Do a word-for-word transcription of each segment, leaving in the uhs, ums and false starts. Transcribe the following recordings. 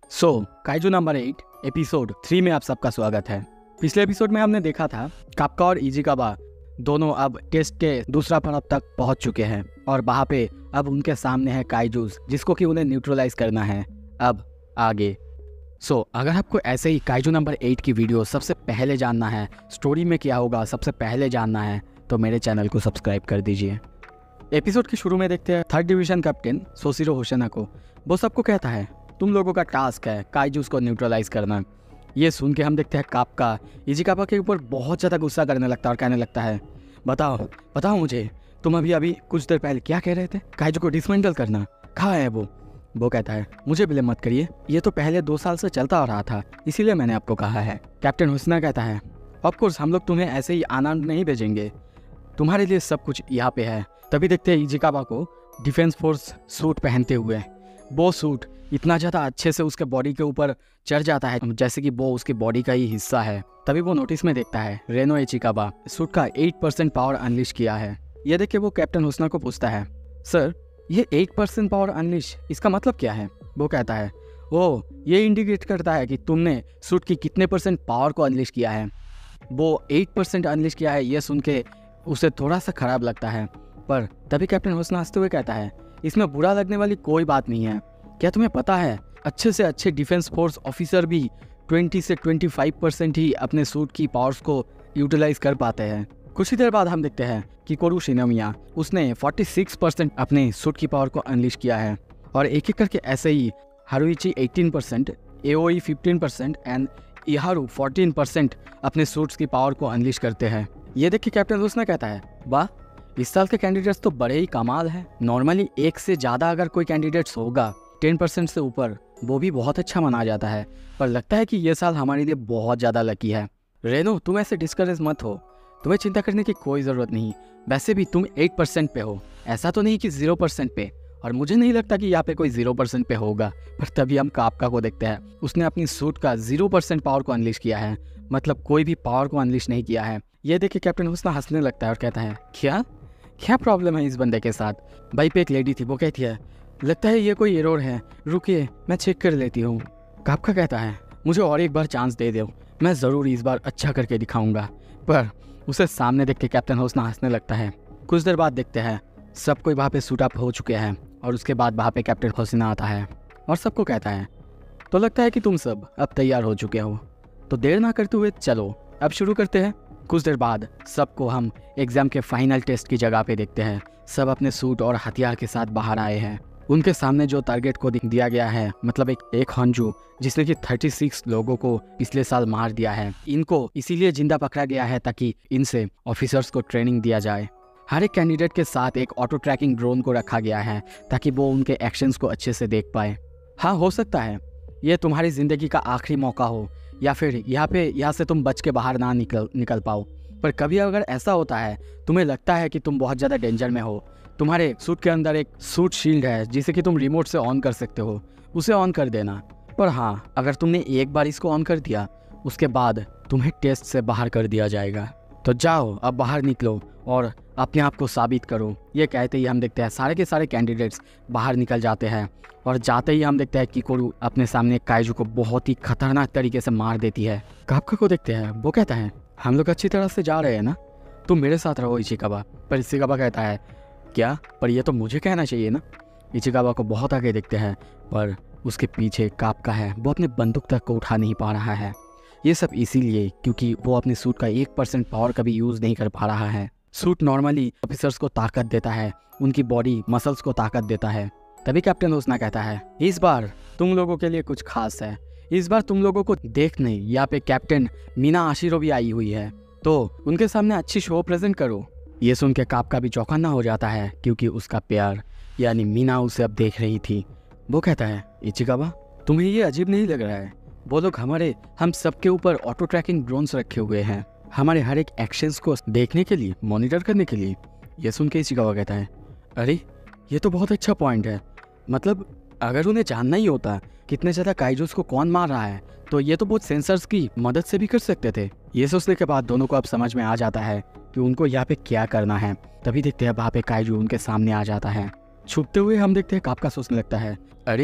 सो so, Kaiju number eight episode three में आप सबका स्वागत है। पिछले एपिसोड में हमने देखा था काप्का और इजिकाबा दोनों अब टेस्ट के दूसरा पर्व तक पहुंच चुके हैं और वहां पे अब उनके सामने है काइजूस जिसको कि उन्हें न्यूट्रलाइज करना है अब आगे। सो so, अगर आपको ऐसे ही काइजू नंबर एट की वीडियो सबसे पहले जानना है, स्टोरी में क्या होगा सबसे पहले जानना है, तो मेरे चैनल को सब्सक्राइब कर दीजिए। एपिसोड के शुरू में देखते हैं third division captain Soshiro Hoshina को। वो सबको कहता है तुम लोगों का टास्क है काइजूस को न्यूट्रलाइज करना। ये सुन के हम देखते हैं काप्का इजिकाबा के ऊपर बहुत ज़्यादा गुस्सा करने लगता है और कहने लगता है बताओ बताओ मुझे, तुम अभी अभी कुछ देर पहले क्या कह रहे थे? काइजू को डिसमेंटल करना। कहाँ है वो? वो कहता है मुझे ब्लेम मत करिए, ये तो पहले दो साल से चलता आ रहा था, इसीलिए मैंने आपको कहा है। कैप्टन हुस्ना कहता है ऑफ कोर्स हम लोग तुम्हें ऐसे ही आनंद नहीं भेजेंगे, तुम्हारे लिए सब कुछ यहाँ पे है। तभी देखते हैं इजिकाबा को डिफेंस फोर्स सूट पहनते हुए। वो सूट इतना ज़्यादा अच्छे से उसके बॉडी के ऊपर चढ़ जाता है जैसे कि वो उसकी बॉडी का ही हिस्सा है। तभी वो नोटिस में देखता है रेनो इजिकाबा सूट का एट परसेंट पावर अनलिश किया है। ये देख के वो कैप्टन हुस्ना को पूछता है सर ये एट परसेंट पावर अनलिश इसका मतलब क्या है? वो कहता है ओ ये इंडिकेट करता है कि तुमने सूट की कितने परसेंट पावर को अनलिश किया है। वो एट परसेंट अनलिश किया है ये सुन के उसे थोड़ा सा खराब लगता है, पर तभी कैप्टन हुस्ना हंसते हुए कहता है इसमें बुरा लगने वाली कोई बात नहीं है। क्या तुम्हें पता है अच्छे से अच्छे डिफेंस फोर्स ऑफिसर भी ट्वेंटी से ट्वेंटी फाइव परसेंट ही अपने सूट की पावर्स को यूटिलाइज कर पाते हैं। कुछ ही देर बाद हम देखते हैं कि कोरू शिनोमिया उसने फोर्टी सिक्स परसेंट अपने सूट की पावर को अनलिश किया है और एक एक करके ऐसे ही Haruichi eighteen percent, Aoi fifteen percent and Iharu fourteen percent अपने सूट्स की पावर को अनलिश करते हैं। ये देख के कैप्टन हुस्ना कहता है वाह इस साल के कैंडिडेट्स तो बड़े ही कमाल है। नॉर्मली एक से ज़्यादा अगर कोई कैंडिडेट्स होगा टेन परसेंट से ऊपर वो भी बहुत अच्छा माना जाता है, पर लगता है कि ये साल हमारे लिए बहुत ज़्यादा लकी है। रेनो तुम ऐसे डिस्करेज मत हो, तुम्हें चिंता करने की कोई ज़रूरत नहीं। वैसे भी तुम एट परसेंट पे हो, ऐसा तो नहीं कि ज़ीरो परसेंट पे, और मुझे नहीं लगता कि यहाँ पे कोई ज़ीरो परसेंट पे होगा। पर तभी हम काप्का को देखते हैं, उसने अपनी सूट का ज़ीरो परसेंट पावर को अनलिश किया है, मतलब कोई भी पावर को अनलिश नहीं किया है। ये देख के कैप्टन हुस्ना हंसने लगता है और कहता है क्या क्या प्रॉब्लम है इस बंदे के साथ? भाई पे एक लेडी थी, वो कहती है लगता है ये कोई एरर है, रुकिए मैं चेक कर लेती हूँ। काप्का कहता है मुझे और एक बार चांस दे दो, मैं ज़रूर इस बार अच्छा करके दिखाऊंगा। पर उसे सामने देख के कैप्टन हुस्ना हंसने लगता है। कुछ देर बाद देखते हैं सब कोई वहाँ पे सूट अप हो चुके हैं और उसके बाद वहाँ पे कैप्टन हुस्ना आता है और सबको कहता है तो लगता है कि तुम सब अब तैयार हो चुके हो, तो देर ना करते हुए चलो अब शुरू करते हैं। कुछ देर बाद सबको हम एग्जाम के फाइनल टेस्ट की जगह पे देखते हैं। सब अपने सूट और हथियार के साथ बाहर आए हैं। उनके सामने जो टारगेट को दिया गया है, मतलब एक एक हंजू जिसने कि थर्टी सिक्स लोगों को पिछले साल मार दिया है, इनको इसीलिए जिंदा पकड़ा गया है ताकि इनसे ऑफिसर्स को ट्रेनिंग दिया जाए। हर एक कैंडिडेट के साथ एक ऑटो ट्रैकिंग ड्रोन को रखा गया है ताकि वो उनके एक्शंस को अच्छे से देख पाए। हाँ हो सकता है ये तुम्हारी ज़िंदगी का आखिरी मौका हो या फिर यहाँ पे यहाँ से तुम बच के बाहर ना निकल निकल पाओ, पर कभी अगर ऐसा होता है तुम्हें लगता है कि तुम बहुत ज़्यादा डेंजर में हो, तुम्हारे सूट के अंदर एक सूट शील्ड है जिसे कि तुम रिमोट से ऑन कर सकते हो, उसे ऑन कर देना। पर हाँ अगर तुमने एक बार इसको ऑन कर दिया उसके बाद तुम्हें टेस्ट से बाहर कर दिया जाएगा। तो जाओ अब बाहर निकलो और अपने आप को साबित करो। ये कहते ही हम देखते हैं सारे के सारे कैंडिडेट्स बाहर निकल जाते हैं और जाते ही हम देखते हैं कि कोरू अपने सामने काइजू को बहुत ही खतरनाक तरीके से मार देती है। काप्का को देखते हैं, वो कहता है हम लोग अच्छी तरह से जा रहे हैं ना, तुम मेरे साथ रहो इजिकाबा। पर इजिकाबा कहता है क्या? पर यह तो मुझे कहना चाहिए ना। इजिकाबा को बहुत आगे देखते हैं पर उसके पीछे काप्का है, वो अपने बंदूक तक को उठा नहीं पा रहा है। ये सब इसीलिए क्योंकि वो अपने सूट का एक परसेंट पावर कभी यूज़ नहीं कर पा रहा है। सूट नॉर्मली ऑफिसर्स को ताकत देता है, उनकी बॉडी मसल्स को ताकत देता है। तभी कैप्टन हुस्ना कहता है इस बार तुम लोगों के लिए कुछ खास है, इस बार तुम लोगों को देखने यहाँ पे कैप्टन मीना आशिरो भी आई हुई है, तो उनके सामने अच्छी शो प्रेजेंट करो। ये सुन के काप्का भी चौकन्ना हो जाता है क्योंकि उसका प्यार यानी मीना उसे अब देख रही थी। वो कहता है इजिकाबा तुम्हें ये अजीब नहीं लग रहा है? वो लोग हमारे हम सबके ऊपर ऑटो ट्रैकिंग ड्रोन्स रखे हुए हैं हमारे हर एक एक्शंस को देखने के लिए, मॉनिटर करने के लिए। ये सुन के इजिकाबा कहता है अरे ये तो बहुत अच्छा पॉइंट है, मतलब अगर उन्हें जानना ही होता कितने ज़्यादा काइजूस को कौन मार रहा है तो ये तो बहुत सेंसर्स की मदद से भी कर सकते थे। ये सोचने के बाद दोनों को अब समझ में आ जाता है कि उनको यहाँ पे क्या करना है। तभी देखते हैं वहाँ पे काइजू उनके सामने आ जाता है। छुपते हुए हम देखते हैं काप्का सोचने लगता है अरे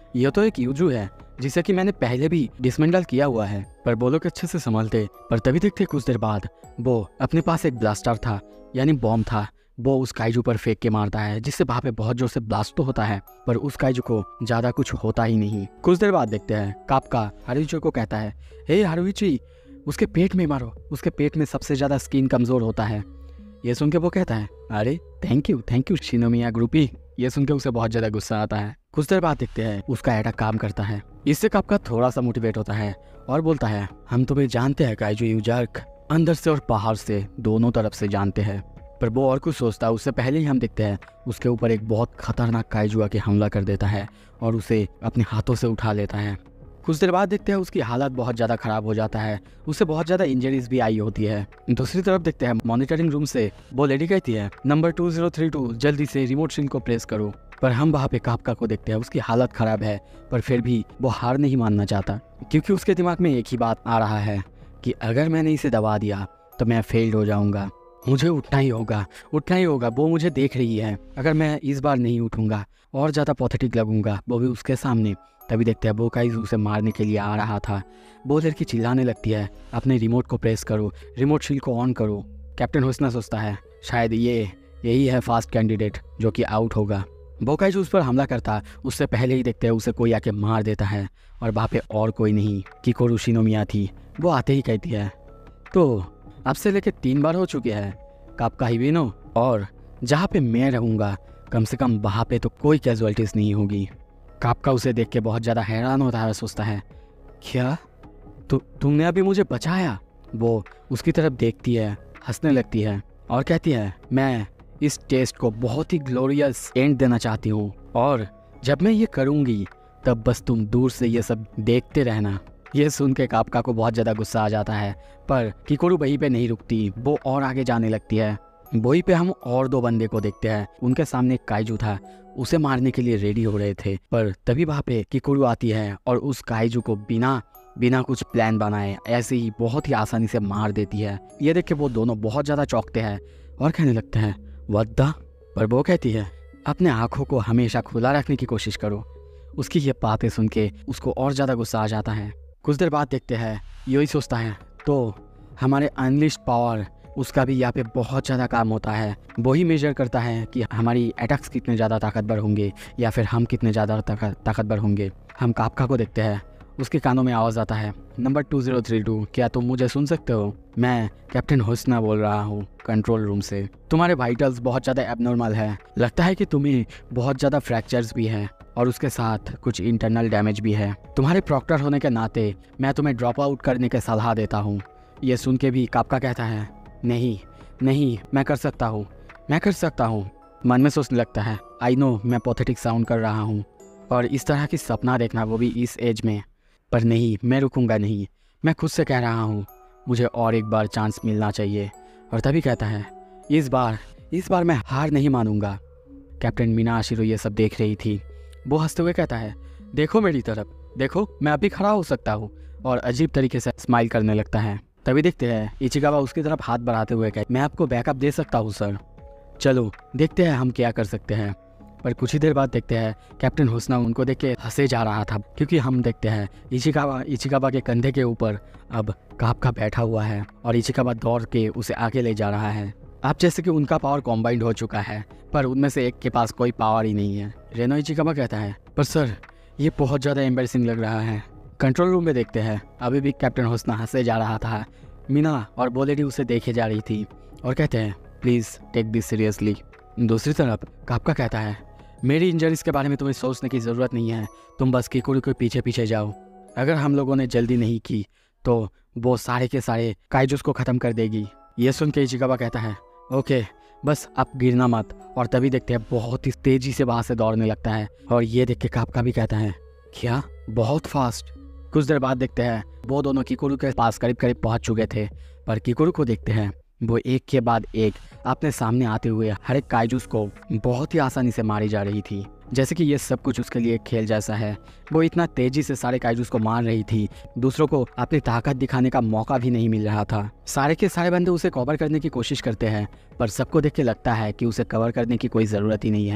ये तो एक यूजू है जिसे कि मैंने पहले भी डिसमेंटल किया हुआ है, पर वो लोग अच्छे से संभालते। पर तभी देखते कुछ देर बाद वो अपने पास एक ब्लास्टर था, यानी बॉम्ब था, वो उस काइजू पर फेंक के मारता है, जिससे वहाँ पे बहुत जोर से ब्लास्ट तो होता है, पर उस काइजू को ज्यादा कुछ होता ही नहीं। कुछ देर बाद देखते हैं काप्का हारुइची को कहता है, हे हारुइची, उसके पेट में मारो, उसके पेट में सबसे ज्यादा स्किन कमजोर होता है। ये सुन के वो कहता है, अरे thank you thank you Shinomiya ग्रुपी। ये सुन के उसे बहुत ज्यादा गुस्सा आता है। कुछ देर बाद देखते हैं उसका अटैक काम करता है। इससे काप्का थोड़ा सा मोटिवेट होता है और बोलता है, हम तुम्हें जानते हैं काइजू यूजार्क, अंदर से और बाहर से दोनों तरफ से जानते हैं। पर वो और कुछ सोचता है उससे पहले ही हम देखते हैं उसके ऊपर एक बहुत खतरनाक काइजू आके हमला कर देता है और उसे अपने हाथों से उठा लेता है। कुछ देर बाद देखते हैं उसकी हालत बहुत ज़्यादा ख़राब हो जाता है, उसे बहुत ज़्यादा इंजरीज भी आई होती है। दूसरी तरफ देखते हैं मॉनिटरिंग रूम से वो लेडी कहती है, number two zero three two जल्दी से रिमोट सिंक को प्रेस करो। पर हम वहाँ पे काप्का को देखते हैं, उसकी हालत ख़राब है, पर फिर भी वो हार नहीं मानना चाहता, क्योंकि उसके दिमाग में एक ही बात आ रहा है कि अगर मैंने इसे दबा दिया तो मैं फेल्ड हो जाऊँगा, मुझे उठना ही होगा, उठना ही होगा। वो मुझे देख रही है, अगर मैं इस बार नहीं उठूँगा और ज़्यादा पॉथेटिक लगूंगा, वो भी उसके सामने। तभी देखते हैं वो काइजू उसे मारने के लिए आ रहा था। वो लड़की चिल्लाने लगती है, अपने रिमोट को प्रेस करो, रिमोट शील्ड को ऑन करो। कैप्टन हुस्ना सोचता है शायद ये यही है फास्ट कैंडिडेट जो कि आउट होगा। वो काइजू उस पर हमला करता, उससे पहले ही देखते हैं उसे कोई आके मार देता है, और वहाँ पे और कोई नहीं, किकोरू शिनोमिया थी। वो आते ही कहती है, तो अब से लेके तीन बार हो चुके हैं काप्का हिबिनो, और जहाँ पे मैं रहूँगा कम से कम वहाँ पे तो कोई कैजुअलिटीज नहीं होगी। काप्का उसे देख के बहुत ज़्यादा हैरान होता है, सोचता है क्या तु, तुमने अभी मुझे बचाया। वो उसकी तरफ देखती है, हंसने लगती है और कहती है, मैं इस टेस्ट को बहुत ही ग्लोरियस एंड देना चाहती हूँ, और जब मैं ये करूँगी तब बस तुम दूर से ये सब देखते रहना। ये सुन के काप्का को बहुत ज़्यादा गुस्सा आ जाता है, पर किकोरू वहीं पे नहीं रुकती, वो और आगे जाने लगती है। वहीं पे हम और दो बंदे को देखते हैं, उनके सामने एक काइजू था, उसे मारने के लिए रेडी हो रहे थे, पर तभी वहाँ पे किकोरू आती है और उस काइजू को बिना बिना कुछ प्लान बनाए ऐसे ही बहुत ही आसानी से मार देती है। ये देख के वो दोनों बहुत ज़्यादा चौंकते हैं और कहने लगते हैं व्हाट द। पर वो कहती है, अपने आँखों को हमेशा खुला रखने की कोशिश करो। उसकी ये बातें सुन के उसको और ज़्यादा गुस्सा आ जाता है। कुछ देर बाद देखते हैं यही सोचता है, तो हमारे अनलिश्ड पावर उसका भी यहाँ पे बहुत ज़्यादा काम होता है। वही मेजर करता है कि हमारी अटैक्स कितने ज़्यादा ताकतवर होंगे या फिर हम कितने ज़्यादा ताकतवर होंगे। हम काप्का को देखते हैं, उसके कानों में आवाज़ आता है, number two zero three two, क्या तुम मुझे सुन सकते हो? मैं कैप्टन हुस्ना बोल रहा हूँ कंट्रोल रूम से। तुम्हारे वाइटल्स बहुत ज़्यादा एबनॉर्मल है, लगता है कि तुम्हें बहुत ज़्यादा फ्रैक्चर्स भी हैं और उसके साथ कुछ इंटरनल डैमेज भी है। तुम्हारे प्रॉक्टर होने के नाते मैं तुम्हें ड्रॉप आउट करने की सलाह देता हूँ। ये सुन के भी काप्का कहता है, नहीं नहीं मैं कर सकता हूँ, मैं कर सकता हूँ। मन में सोचने लगता है, आई नो मैं पॉथेटिक साउंड कर रहा हूँ और इस तरह की सपना देखना, वो भी इस एज में, पर नहीं, मैं रुकूंगा नहीं। मैं खुद से कह रहा हूँ मुझे और एक बार चांस मिलना चाहिए। और तभी कहता है, इस बार इस बार मैं हार नहीं मानूंगा। कैप्टन मीनाशिरो ये सब देख रही थी। वो हंसते हुए कहता है, देखो मेरी तरफ देखो, मैं अभी खड़ा हो सकता हूँ, और अजीब तरीके से स्माइल करने लगता है। तभी देखते हैं इचिकावा उसकी तरफ हाथ बढ़ाते हुए कहते, मैं आपको बैकअप दे सकता हूँ सर, चलो देखते हैं हम क्या कर सकते हैं। पर कुछ ही देर बाद देखते हैं कैप्टन हुस्ना उनको देख के हंसे जा रहा था, क्योंकि हम देखते हैं इचिकावा इचिकावा के कंधे के ऊपर अब काप्का बैठा हुआ है और इचिकावा दौड़ के उसे आगे ले जा रहा है। अब जैसे कि उनका पावर कॉम्बाइंड हो चुका है, पर उनमें से एक के पास कोई पावर ही नहीं है। रेनो इचिकावा कहता है, पर सर ये बहुत ज़्यादा एम्बेरसिंग लग रहा है। कंट्रोल रूम में देखते हैं अभी भी कैप्टन हुस्ना हंसे जा रहा था। मीना और बोलेडी उसे देखे जा रही थी और कहते हैं, प्लीज़ टेक दिस सीरियसली। दूसरी तरफ काप्का कहता है, मेरी इंजरीज के बारे में तुम्हें सोचने की ज़रूरत नहीं है, तुम बस किकोरू के पीछे पीछे जाओ। अगर हम लोगों ने जल्दी नहीं की तो वो सारे के सारे काइजूस को ख़त्म कर देगी। ये सुन के इचिकावा कहता है, ओके बस आप गिरना मत। और तभी देखते हैं बहुत ही तेज़ी से वहाँ से दौड़ने लगता है, और ये देख के काप्का भी कहता है, क्या बहुत फास्ट। कुछ देर बाद देखते हैं वो दोनों किकोरू के पास करीब करीब पहुँच चुके थे, पर किकोरू को देखते हैं वो एक के बाद एक अपने सामने आते हुए हर एक काइजूस को बहुत ही आसानी से मारी जा रही थी, जैसे कि ये सब कुछ उसके लिए एक खेल जैसा है। वो इतना तेजी से सारे काइजूस को मार रही थी, दूसरों को अपनी ताकत दिखाने का मौका भी नहीं मिल रहा था। सारे के सारे बंदे उसे कवर करने की कोशिश करते हैं, पर सबको देख के लगता है कि उसे कवर करने की कोई ज़रूरत ही नहीं है।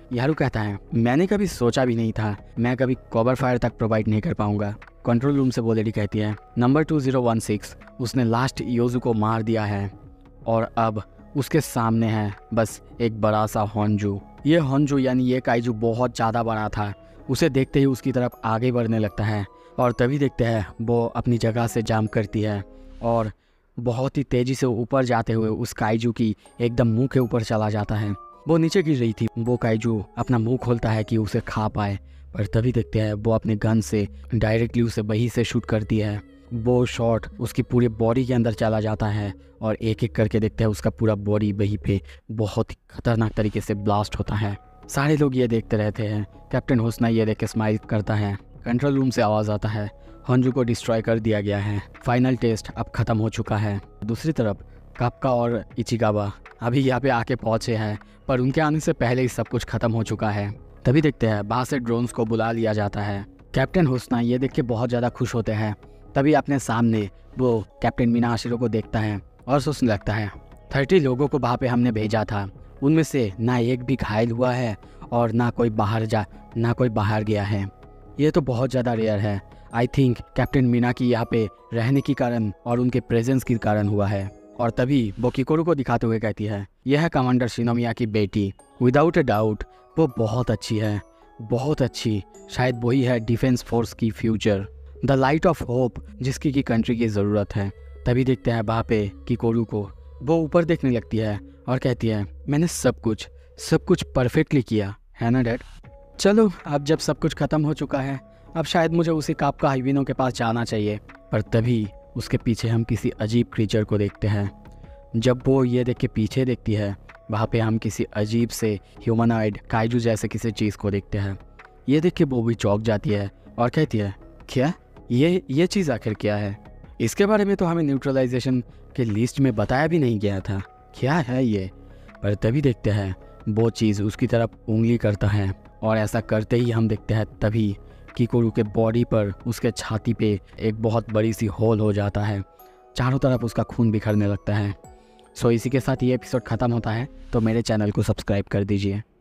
यारू कहता है मैंने कभी सोचा भी नहीं था मैं कभी कवर फायर तक प्रोवाइड नहीं कर पाऊंगा। कंट्रोल रूम से वो लेडी कहती है number two zero one six उसने लास्ट योजू को मार दिया है और अब उसके सामने है बस एक बड़ा सा होंजू। ये होंजू यानी ये काइजू बहुत ज़्यादा बड़ा था। उसे देखते ही उसकी तरफ आगे बढ़ने लगता है और तभी देखते हैं वो अपनी जगह से जाम करती है और बहुत ही तेज़ी से ऊपर जाते हुए उस काइजू की एकदम मुंह के ऊपर चला जाता है। वो नीचे गिर रही थी। वो काइजू अपना मुंह खोलता है कि उसे खा पाए, पर तभी देखते हैं वो अपने गन से डायरेक्टली उसे वहीं से शूट करती है। वो शॉट उसकी पूरी बॉडी के अंदर चला जाता है और एक एक करके देखते हैं उसका पूरा बॉडी वहीं पे बहुत ही खतरनाक तरीके से ब्लास्ट होता है। सारे लोग ये देखते रहते हैं। कैप्टन हुस्ना ये देख के स्माइल करता है। कंट्रोल रूम से आवाज़ आता है होंजू को डिस्ट्रॉय कर दिया गया है। फाइनल टेस्ट अब ख़त्म हो चुका है। दूसरी तरफ काप्का और इचिगावा अभी यहाँ पे आके पहुँचे हैं, पर उनके आने से पहले ही सब कुछ खत्म हो चुका है। तभी देखते हैं बाहर से ड्रोन्स को बुला लिया जाता है। कैप्टन हुस्ना ये देख के बहुत ज़्यादा खुश होते हैं। तभी अपने सामने वो कैप्टन मीनाशिरो को देखता है और सोचने लगता है थर्टी लोगों को वहाँ पे हमने भेजा था, उनमें से ना एक भी घायल हुआ है और ना कोई बाहर जा ना कोई बाहर गया है। ये तो बहुत ज़्यादा रेयर है। आई थिंक कैप्टन मीना की यहाँ पे रहने के कारण और उनके प्रेजेंस के कारण हुआ है। और तभी वो किकोरू को दिखाते हुए कहती है यह है कमांडर शिनोमिया की बेटी। विदाउट अ डाउट वो बहुत अच्छी है, बहुत अच्छी। शायद वही है डिफेंस फोर्स की future, the light of hope जिसकी की कंट्री की ज़रूरत है। तभी देखते हैं वहाँ पे किकोरू को। वो ऊपर देखने लगती है और कहती है मैंने सब कुछ सब कुछ परफेक्टली किया है ना डैड। चलो अब जब सब कुछ ख़त्म हो चुका है अब शायद मुझे उसी काप्का हाइविनो के पास जाना चाहिए। पर तभी उसके पीछे हम किसी अजीब क्रीचर को देखते हैं। जब वो ये देख के पीछे देखती है वहाँ पे हम किसी अजीब से ह्यूमनॉइड काइजू जैसे किसी चीज़ को देखते हैं। ये देख के वो भी चौंक जाती है और कहती है क्या ये ये चीज़ आखिर क्या है? इसके बारे में तो हमें न्यूट्रलाइजेशन के लिस्ट में बताया भी नहीं गया था, क्या है ये? पर तभी देखते हैं वो चीज़ उसकी तरफ उंगली करता है और ऐसा करते ही हम देखते हैं तभी किकोरू के बॉडी पर उसके छाती पे एक बहुत बड़ी सी होल हो जाता है। चारों तरफ उसका खून बिखरने लगता है। सो इसी के साथ ये एपिसोड ख़त्म होता है। तो मेरे चैनल को सब्सक्राइब कर दीजिए।